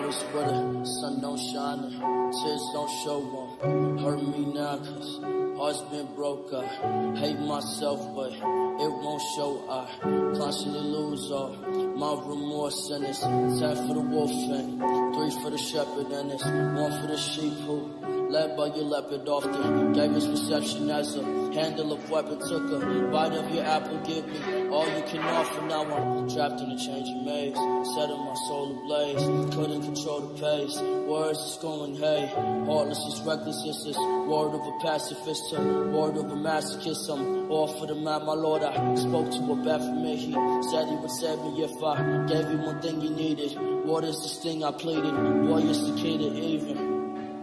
days where the sun don't shine and tears don't show one. Hurt me now cause heart's been broke. I hate myself but it won't show. I constantly lose all my remorse, and it's 10 for the wolf and 3 for the shepherd, and it's 1 for the sheep who led by your leopard often gave his perception as a handle of weapon. Took a bite of your apple, give me all you can offer. Now I'm trapped in a changing maze, setting my soul ablaze. Couldn't control the pace, words is going hey. Heartless is reckless, it's this word of a pacifist, a word of a masochist. I'm all for the man, my lord. I spoke to a bat for me, he said he would save me if I gave you one thing you needed. What is this thing I pleaded? Boy, it's the key to even.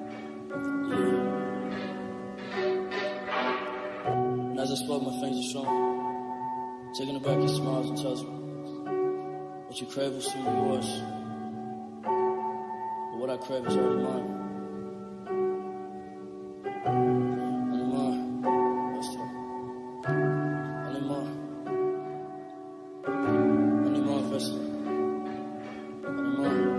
And as I spoke, my fingers are strong. Taking it back, he smiles and tells me, what you crave will soon be yours. But what I crave is already mine. Only mine. Let's talk. Only mine. Only mine, Vesta. Only mine.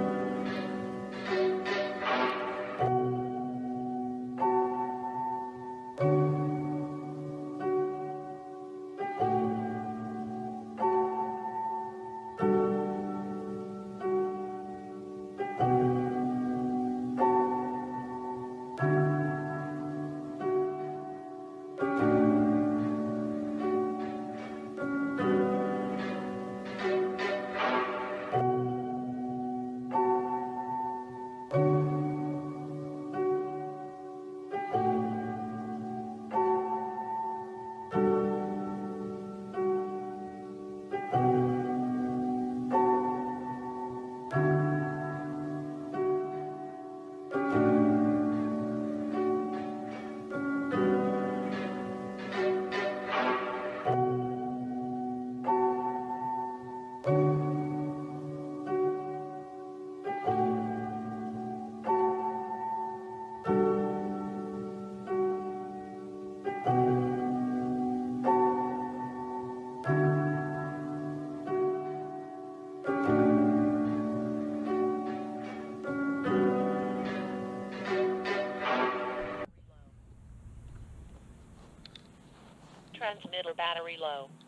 Transmitter battery low.